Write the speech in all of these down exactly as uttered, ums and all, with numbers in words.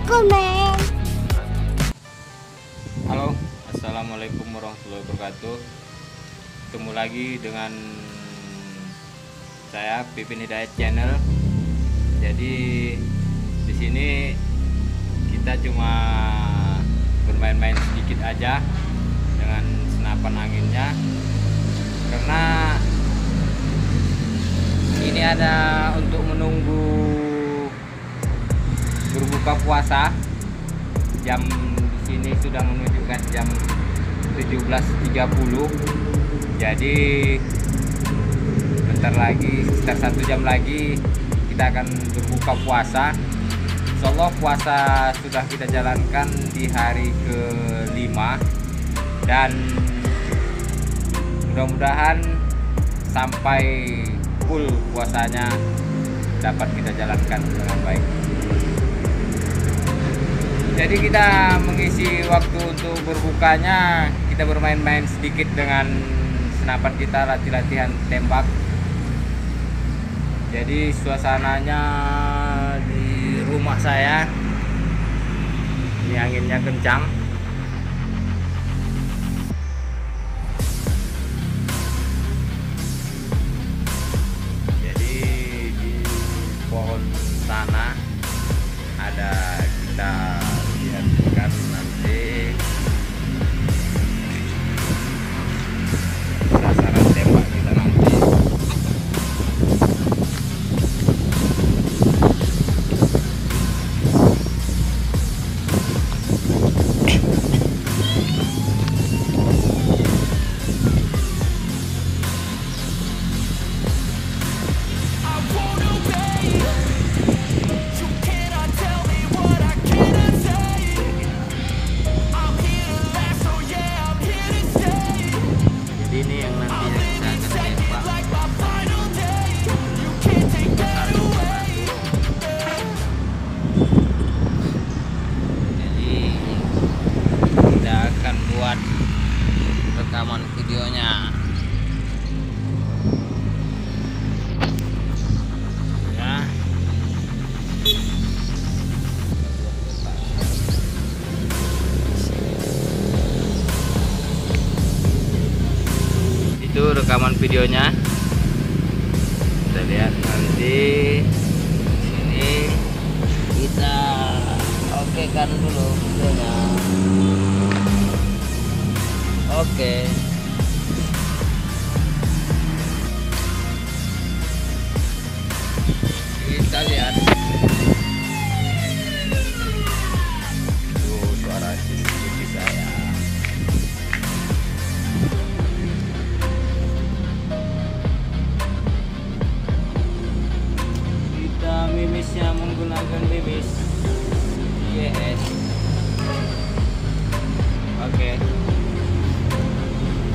komen. Halo, assalamualaikum warahmatullahi wabarakatuh. Ketemu lagi dengan saya Pipin Hidayat Channel. Jadi di sini kita cuma bermain-main sedikit aja dengan senapan anginnya, karena ini ada untuk menunggu berbuka puasa. Jam di sini sudah menunjukkan jam tujuh belas tiga puluh. Jadi bentar lagi, sekitar satu jam lagi kita akan berbuka puasa. Insyaallah puasa sudah kita jalankan di hari kelima, dan mudah-mudahan sampai full puasanya dapat kita jalankan dengan baik. Jadi kita mengisi waktu untuk berbukanya, kita bermain-main sedikit dengan senapan kita, latih-latihan tembak. Jadi suasananya di rumah saya, ini anginnya kencang. Jadi di pohon sana ada, kita lihatkan nanti sasaran tembak kita nanti. Ini yang nanti kita akan tembak. Jadi kita akan buat rekaman videonya. Ya. Itu rekaman videonya, kita lihat nanti. Sini kita oke kan dulu videonya. Oke, kita lihat. Itu suara C C T V saya. Mimisnya menggunakan mimis yes. Oke,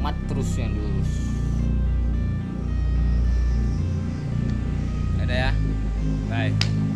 selamat terus yang lurus. Ada ya, bye.